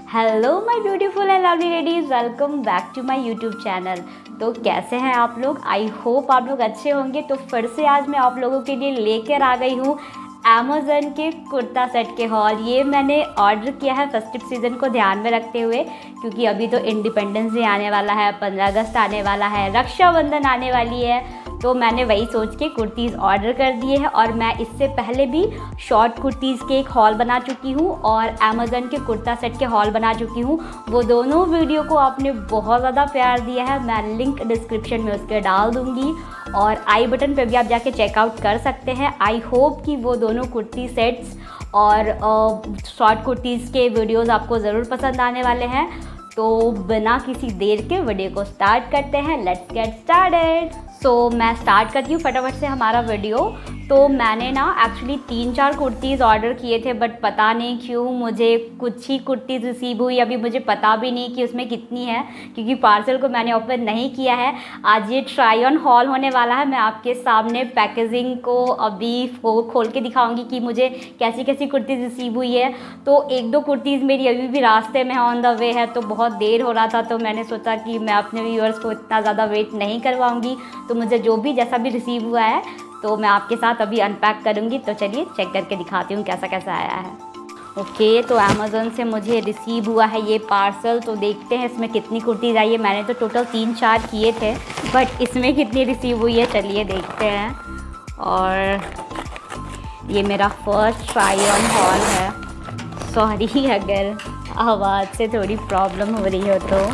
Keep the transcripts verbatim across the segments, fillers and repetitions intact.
Hello my beautiful and lovely ladies, welcome back to my YouTube channel. तो कैसे हैं आप लोग? आई होप आप लोग अच्छे होंगे। तो फिर से आज मैं आप लोगों के लिए लेकर आ गई हूँ अमेज़न के कुर्ता सेट के हॉल। ये मैंने ऑर्डर किया है फेस्टिव सीज़न को ध्यान में रखते हुए, क्योंकि अभी तो इंडिपेंडेंस डे आने वाला है, पंद्रह अगस्त आने वाला है, रक्षाबंधन आने वाली है। तो मैंने वही सोच के कुर्तीज़ ऑर्डर कर दिए हैं। और मैं इससे पहले भी शॉर्ट कुर्तीज़ के एक हॉल बना चुकी हूँ और अमेज़न के कुर्ता सेट के हॉल बना चुकी हूँ। वो दोनों वीडियो को आपने बहुत ज़्यादा प्यार दिया है। मैं लिंक डिस्क्रिप्शन में उसके डाल दूँगी और आई बटन पे भी आप जाके चेकआउट कर सकते हैं। आई होप कि वो दोनों कुर्ती सेट्स और शॉर्ट कुर्तीज़ के वीडियोज़ आपको ज़रूर पसंद आने वाले हैं। तो बिना किसी देर के वीडियो को स्टार्ट करते हैं। Let's get started. So so, मैं स्टार्ट करती हूँ फटाफट से हमारा वीडियो। तो मैंने ना एक्चुअली तीन चार कुर्तीज़ ऑर्डर किए थे, बट पता नहीं क्यों मुझे कुछ ही कुर्तीज़ रिसीव हुई। अभी मुझे पता भी नहीं कि उसमें कितनी है, क्योंकि पार्सल को मैंने ओपन नहीं किया है। आज ये ट्राई ऑन हॉल होने वाला है। मैं आपके सामने पैकेजिंग को अभी खोल के दिखाऊंगी कि मुझे कैसी कैसी कुर्तीज़ रिसीव हुई है। तो एक दो कुर्तीज़ मेरी अभी भी रास्ते में ऑन द वे है, तो बहुत देर हो रहा था। तो मैंने सोचा कि मैं अपने व्यूअर्स को इतना ज़्यादा वेट नहीं करवाऊँगी। तो मुझे जो भी जैसा भी रिसीव हुआ है तो मैं आपके साथ अभी अनपैक करूँगी। तो चलिए चेक करके दिखाती हूँ कैसा कैसा आया है। ओके, तो अमेज़न से मुझे रिसीव हुआ है ये पार्सल। तो देखते हैं इसमें कितनी कुर्तीज़ आई है। मैंने तो टोटल तीन चार किए थे, बट इसमें कितनी रिसीव हुई है चलिए देखते हैं। और ये मेरा फर्स्ट ट्राई ऑन हॉल है। सॉरी अगर आवाज़ से थोड़ी प्रॉब्लम हो रही हो तो।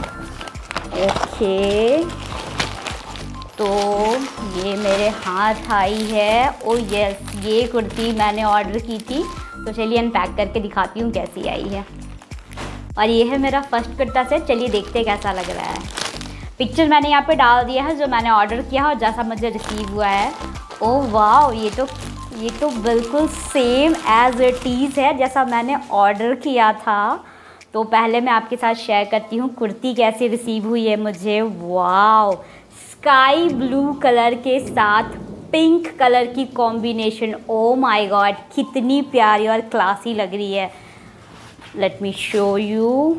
ओके, तो ये मेरे हाथ आई है। ओ यस, ये कुर्ती मैंने ऑर्डर की थी। तो चलिए अनपैक करके दिखाती हूँ कैसी आई है। और ये है मेरा फर्स्ट कुर्ता सेट। चलिए देखते हैं कैसा लग रहा है। पिक्चर मैंने यहाँ पे डाल दिया है जो मैंने ऑर्डर किया है और जैसा मुझे रिसीव हुआ है। ओह वाह, ये तो ये तो बिल्कुल सेम एज इट इज़ है जैसा मैंने ऑर्डर किया था। तो पहले मैं आपके साथ शेयर करती हूँ कुर्ती कैसी रिसीव हुई है मुझे। वाह, स्काई ब्लू कलर के साथ पिंक कलर की कॉम्बिनेशन। ओ माय गॉड, कितनी प्यारी और क्लासी लग रही है। Let me show you.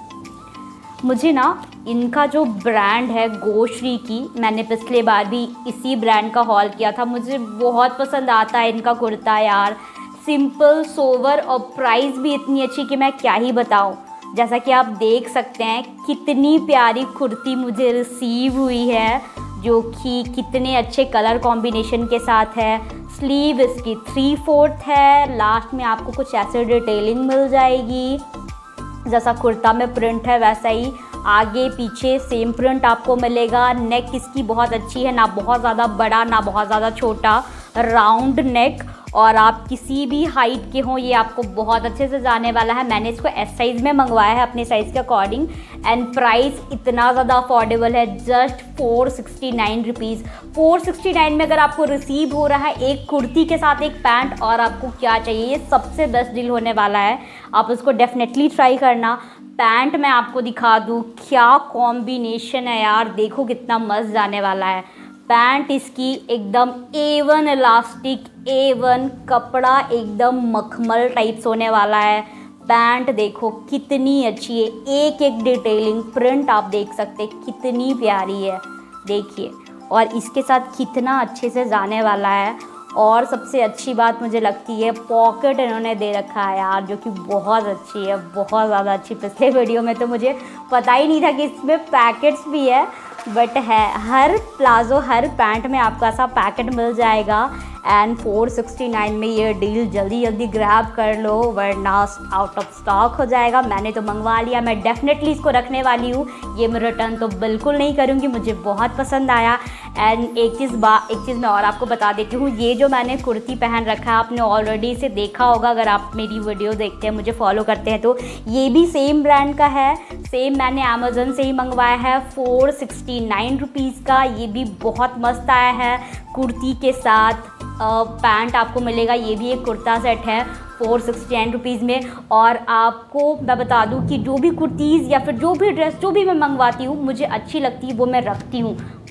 मुझे ना इनका जो ब्रांड है गोश्री की, मैंने पिछले बार भी इसी ब्रांड का हॉल किया था। मुझे बहुत पसंद आता है इनका कुर्ता यार। सिंपल सोवर और प्राइस भी इतनी अच्छी कि मैं क्या ही बताऊँ। जैसा कि आप देख सकते हैं कितनी प्यारी कुर्ती मुझे रिसीव हुई है, जो कि कितने अच्छे कलर कॉम्बिनेशन के साथ है। स्लीव इसकी थ्री फोर्थ है। लास्ट में आपको कुछ ऐसे डिटेलिंग मिल जाएगी, जैसा कुर्ता में प्रिंट है वैसा ही आगे पीछे सेम प्रिंट आपको मिलेगा। नेक इसकी बहुत अच्छी है, ना बहुत ज़्यादा बड़ा ना बहुत ज़्यादा छोटा, राउंड नेक। और आप किसी भी हाइट के हों ये आपको बहुत अच्छे से जाने वाला है। मैंने इसको एस साइज़ में मंगवाया है अपने साइज़ के अकॉर्डिंग। एंड प्राइस इतना ज़्यादा अफोर्डेबल है, just four sixty nine rupees. Four sixty nine में अगर आपको रिसीव हो रहा है एक कुर्ती के साथ एक पैंट, और आपको क्या चाहिए, ये सबसे बेस्ट डील होने वाला है। आप उसको डेफिनेटली ट्राई करना। पैंट मैं आपको दिखा दूँ, क्या कॉम्बिनेशन है यार, देखो कितना मस्त जाने वाला है। पैंट इसकी एकदम A one elastic, A one कपड़ा, एकदम मखमल टाइप्स होने वाला है। पैंट देखो कितनी अच्छी है, एक एक डिटेलिंग प्रिंट आप देख सकते हैं कितनी प्यारी है, देखिए। और इसके साथ कितना अच्छे से जाने वाला है। और सबसे अच्छी बात मुझे लगती है पॉकेट इन्होंने दे रखा है यार, जो कि बहुत अच्छी है, बहुत ज़्यादा अच्छी। पिछले वीडियो में तो मुझे पता ही नहीं था कि इसमें पैकेट्स भी है, बट है। हर प्लाजो हर पैंट में आपको ऐसा पैकेट मिल जाएगा। एंड फोर सिक्सटी नाइन में ये डील जल्दी जल्दी ग्रैब कर लो, वरना आउट ऑफ स्टॉक हो जाएगा। मैंने तो मंगवा लिया, मैं डेफिनेटली इसको रखने वाली हूँ। ये मैं रिटर्न तो बिल्कुल नहीं करूँगी, मुझे बहुत पसंद आया। एंड एक चीज़ बा एक चीज़ मैं और आपको बता देती हूँ, ये जो मैंने कुर्ती पहन रखा है आपने ऑलरेडी इसे देखा होगा अगर आप मेरी वीडियो देखते हैं, मुझे फॉलो करते हैं। तो ये भी सेम ब्रांड का है, सेम मैंने अमेज़न से ही मंगवाया है, फोर सिक्सटी नाइन रुपीज़ का। ये भी बहुत मस्त आया है, कुर्ती के साथ पैंट आपको मिलेगा। ये भी एक कुर्ता सेट है फोर सिक्सटी नाइन रुपीज़ में। और आपको मैं बता दूं कि जो भी कुर्तीज़ या फिर जो भी ड्रेस जो भी मैं मंगवाती हूँ मुझे अच्छी लगती है वो मैं रखती हूँ।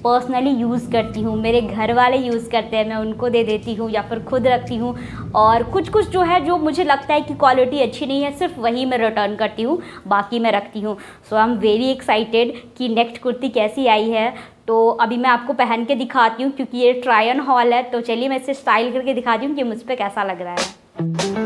पर्सनली यूज़ करती हूँ, मेरे घर वाले यूज़ करते हैं, मैं उनको दे देती हूँ या फिर खुद रखती हूँ। और कुछ कुछ जो है जो मुझे लगता है कि क्वालिटी अच्छी नहीं है, सिर्फ वही मैं रिटर्न करती हूँ, बाकी मैं रखती हूँ। So I am very excited कि नेक्स्ट कुर्ती कैसी आई है। तो अभी मैं आपको पहन के दिखाती हूँ क्योंकि ये ट्राई ऑन हॉल है। तो चलिए मैं इसे स्टाइल करके दिखाती हूँ कि मुझ पर कैसा लग रहा है।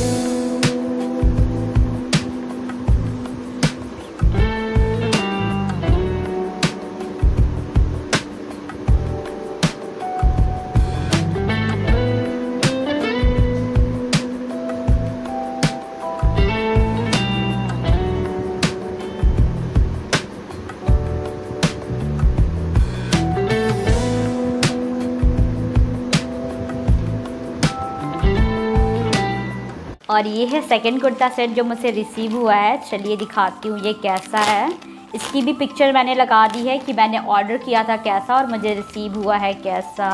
और ये है सेकंड कुर्ता सेट जो मुझसे रिसीव हुआ है। चलिए दिखाती हूँ ये कैसा है। इसकी भी पिक्चर मैंने लगा दी है कि मैंने ऑर्डर किया था कैसा और मुझे रिसीव हुआ है कैसा।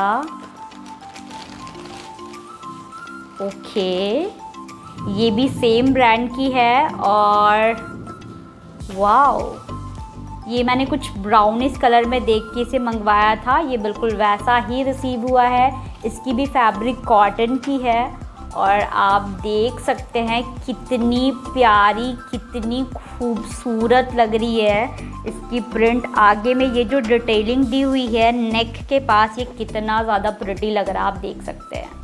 ओके, ये भी सेम ब्रांड की है और वाओ, ये मैंने कुछ ब्राउनिश कलर में देख के इसे मंगवाया था, ये बिल्कुल वैसा ही रिसीव हुआ है। इसकी भी फैब्रिक कॉटन की है और आप देख सकते हैं कितनी प्यारी, कितनी खूबसूरत लग रही है इसकी प्रिंट। आगे में ये जो डिटेलिंग दी हुई है नेक के पास, ये कितना ज़्यादा प्रिटी लग रहा है, आप देख सकते हैं।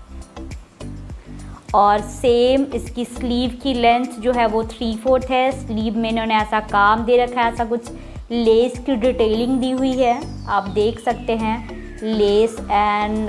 और सेम इसकी स्लीव की लेंथ जो है वो थ्री फोर्थ है। स्लीव में इन्होंने ऐसा काम दे रखा है, ऐसा कुछ लेस की डिटेलिंग दी हुई है, आप देख सकते हैं लेस एंड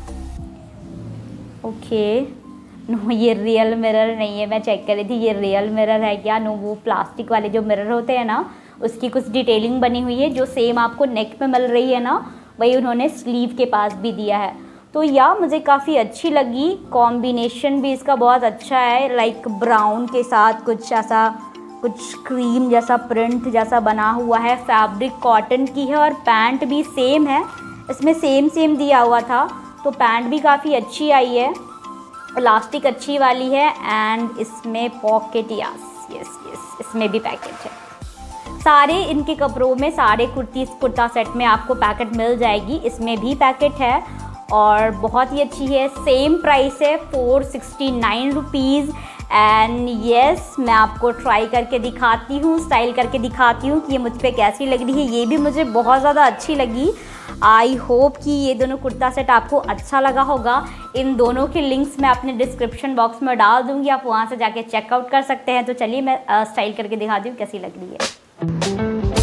ओके। नो, ये रियल मिरर नहीं है, मैं चेक कर रही थी ये रियल मिरर है क्या। नो, वो प्लास्टिक वाले जो मिरर होते हैं ना, उसकी कुछ डिटेलिंग बनी हुई है, जो सेम आपको नेक पे मिल रही है ना, वही उन्होंने स्लीव के पास भी दिया है। तो या मुझे काफ़ी अच्छी लगी, कॉम्बिनेशन भी इसका बहुत अच्छा है, लाइक ब्राउन के साथ कुछ ऐसा कुछ क्रीम जैसा प्रिंट जैसा बना हुआ है। फैब्रिक कॉटन की है और पैंट भी सेम है, इसमें सेम सेम दिया हुआ था, तो पैंट भी काफ़ी अच्छी आई है, इलास्टिक अच्छी वाली है। एंड इसमें पॉकेट, यस यस यस इसमें भी पैकेट है। सारे इनके कपड़ों में, सारे कुर्ती कुर्ता सेट में आपको पैकेट मिल जाएगी, इसमें भी पैकेट है और बहुत ही अच्छी है। सेम प्राइस है four sixty nine rupees. And yes, मैं आपको ट्राई करके दिखाती हूँ, स्टाइल करके दिखाती हूँ कि ये मुझ पर कैसी लग रही है। ये भी मुझे बहुत ज़्यादा अच्छी लगी। आई होप कि ये दोनों कुर्ता सेट आपको अच्छा लगा होगा। इन दोनों के लिंक्स मैं अपने डिस्क्रिप्शन बॉक्स में डाल दूँगी, आप वहाँ से जाके चेकआउट कर सकते हैं। तो चलिए मैं स्टाइल करके दिखाती हूँ कैसी लग रही है।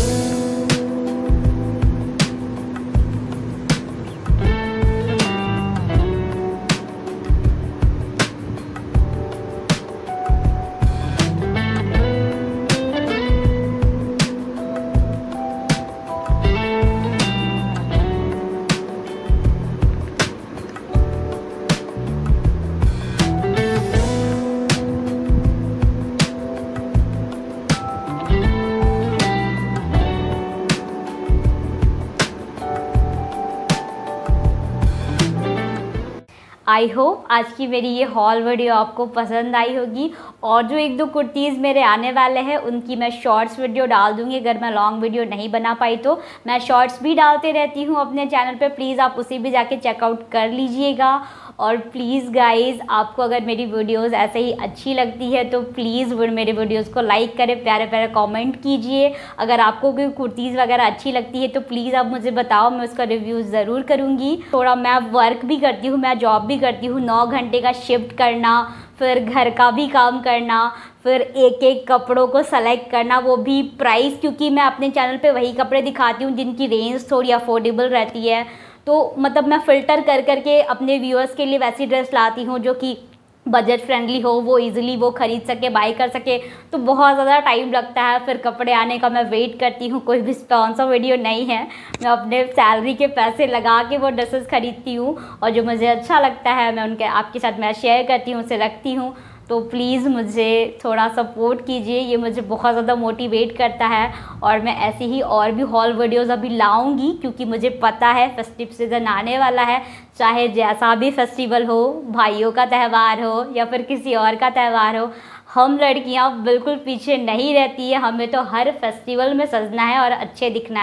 आई होप आज की मेरी ये हॉल वीडियो आपको पसंद आई होगी। और जो एक दो कुर्तीज़ मेरे आने वाले हैं उनकी मैं शॉर्ट्स वीडियो डाल दूँगी। अगर मैं लॉन्ग वीडियो नहीं बना पाई तो मैं शॉर्ट्स भी डालते रहती हूँ अपने चैनल पे, प्लीज़ आप उसे भी जाके चेकआउट कर लीजिएगा। और प्लीज़ गाइज़, आपको अगर मेरी वीडियोज़ ऐसे ही अच्छी लगती है तो प्लीज़ मेरे वीडियोज़ को लाइक करें, प्यारे प्यारे कमेंट कीजिए। अगर आपको कोई कुर्तीज़ वगैरह अच्छी लगती है तो प्लीज़ आप मुझे बताओ, मैं उसका रिव्यू ज़रूर करूँगी। थोड़ा मैं वर्क भी करती हूँ, मैं जॉब भी करती हूँ, नौ घंटे का शिफ्ट करना, फिर घर का भी काम करना, फिर एक एक कपड़ों को सेलेक्ट करना, वो भी प्राइस, क्योंकि मैं अपने चैनल पे वही कपड़े दिखाती हूँ जिनकी रेंज थोड़ी अफोर्डेबल रहती है। तो मतलब मैं फ़िल्टर कर करके अपने व्यूअर्स के लिए वैसी ड्रेस लाती हूँ जो कि बजट फ्रेंडली हो, वो इजीली वो ख़रीद सके, बाई कर सके। तो बहुत ज़्यादा टाइम लगता है, फिर कपड़े आने का मैं वेट करती हूँ। कोई भी स्पॉन्सर वीडियो नहीं है, मैं अपने सैलरी के पैसे लगा के वो ड्रेसेस खरीदती हूँ और जो मुझे अच्छा लगता है मैं उनके आपके साथ मैं शेयर करती हूँ, उसे रखती हूँ। तो प्लीज़ मुझे थोड़ा सपोर्ट कीजिए, ये मुझे बहुत ज़्यादा मोटिवेट करता है। और मैं ऐसी ही और भी हॉल वीडियोज़ अभी लाऊंगी, क्योंकि मुझे पता है फेस्टिव सीज़न आने वाला है। चाहे जैसा भी फेस्टिवल हो, भाइयों का त्यौहार हो या फिर किसी और का त्यौहार हो, हम लड़कियां बिल्कुल पीछे नहीं रहती है। हमें तो हर फेस्टिवल में सजना है और अच्छे दिखना है।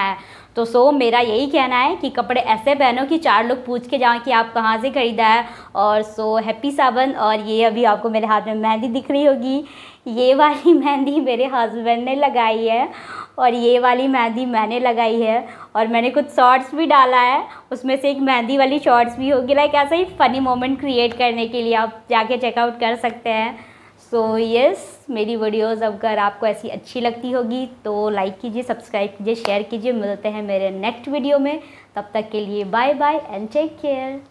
तो सो मेरा यही कहना है कि कपड़े ऐसे पहनो कि चार लोग पूछ के जाएं कि आप कहाँ से ख़रीदा है। और सो हैप्पी सावन। और ये अभी आपको मेरे हाथ में मेहंदी दिख रही होगी, ये वाली मेहंदी मेरे हस्बैंड ने लगाई है और ये वाली मेहंदी मैंने लगाई है। और मैंने कुछ शॉर्ट्स भी डाला है, उसमें से एक मेहंदी वाली शॉर्ट्स भी होगी। लाइक ऐसा ही फ़नी मोमेंट क्रिएट करने के लिए आप जाके चेकआउट कर सकते हैं। सो so, यस yes, मेरी वीडियोस अगर आपको ऐसी अच्छी लगती होगी तो लाइक कीजिए, सब्सक्राइब कीजिए, शेयर कीजिए। मिलते हैं मेरे नेक्स्ट वीडियो में, तब तक के लिए bye bye and take care.